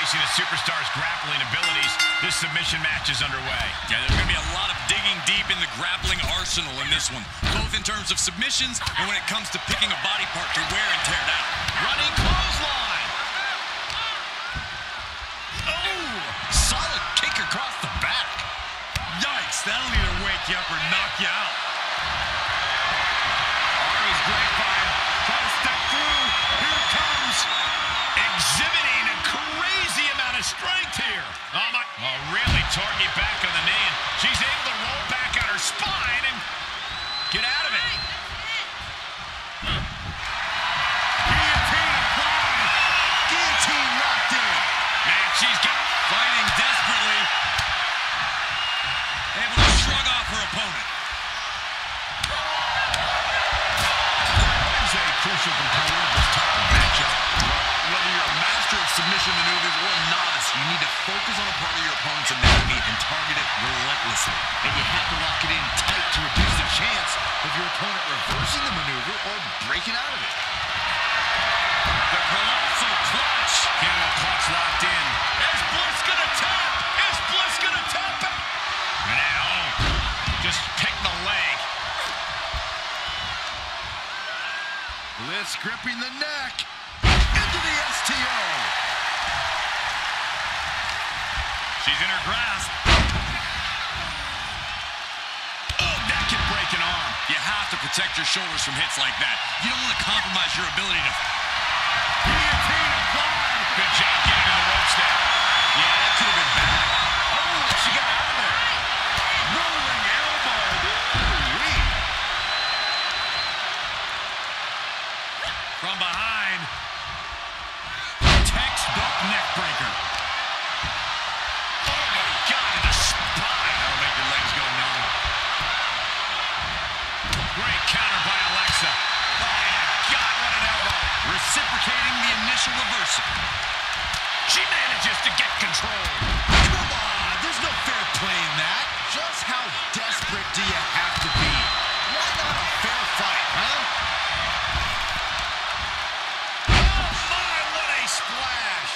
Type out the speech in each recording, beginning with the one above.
showcasing a superstar's grappling abilities, this submission match is underway. Yeah, there's going to be a lot of digging deep in the grappling arsenal in this one, both in terms of submissions and when it comes to picking a body part to wear and tear down. Running clothesline. Oh, solid kick across the back. Yikes, that'll either wake you up or knock you out. Army's grapevine. Try to step through. Here it comes. Exhibiting a crazy amount of strength here. Oh, my. Oh, really target back on the knee. And she's able to roll back on her spine and get out of it. Guillotine applied. Guillotine locked in. And she's Fighting desperately. Able to shrug off her opponent. Is a crucial component of this type of matchup. Whether you're a master of submission maneuvers or a novice, you need to focus on a part of your opponent's anatomy and target it relentlessly. And you have to lock it in tight to reduce the chance of your opponent reversing the maneuver or breaking out of it. The colossal clutch. Camel clutch locked in. Is Bliss gonna tap? Is Bliss gonna tap it? Now, just pick the leg. Bliss gripping the neck. Into the STO. She's in her grasp. Oh, that can break an arm. You have to protect your shoulders from hits like that. You don't want to compromise your ability to... Guillotine applied. Good job getting in the ropes there. Yeah, that could have been bad. Oh, she got out of there. Rolling elbow. Ooh-wee. From behind. Textbook neck breaker. Oh, my God, the spine. That'll make your legs go numb. Great counter by Alexa. Oh, my God, what an elbow. Reciprocating the initial reversal. She manages to get control. Come on, there's no fair play in that. Just how desperate do you have to be? Why not a fair fight, huh? Oh, my, what a splash.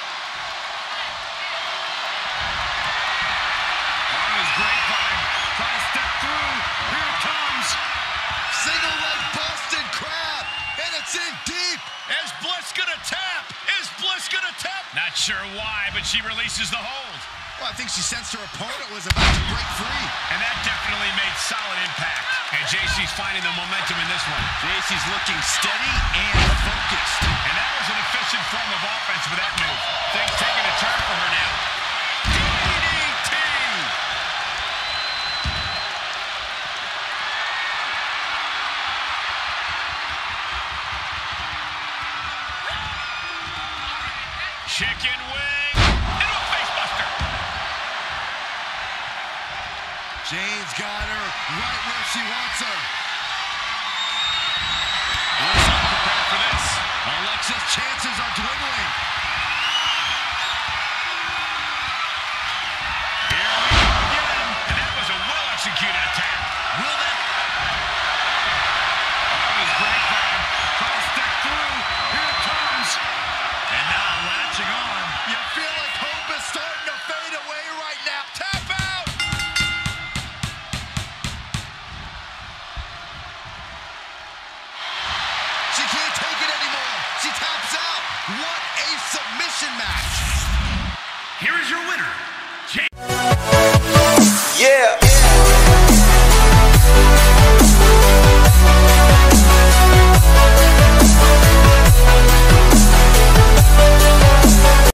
Army's grapevine. Try to step through. Here it comes. Single leg Boston Crab, and it's in deep. Is Bliss gonna tap? Is Bliss gonna tap? Not sure why, but she releases the hold. Well, I think she sensed her opponent was about to break free. And that definitely made solid impact. And JC's finding the momentum in this one. JC's looking steady and focused. And that was an efficient form of offense for that move. Things taking a turn for her now. DDT! Chicken wing into a facebuster. Jane's got her right where she wants her. Bliss unprepared for this. Alexa's chances are dwindling.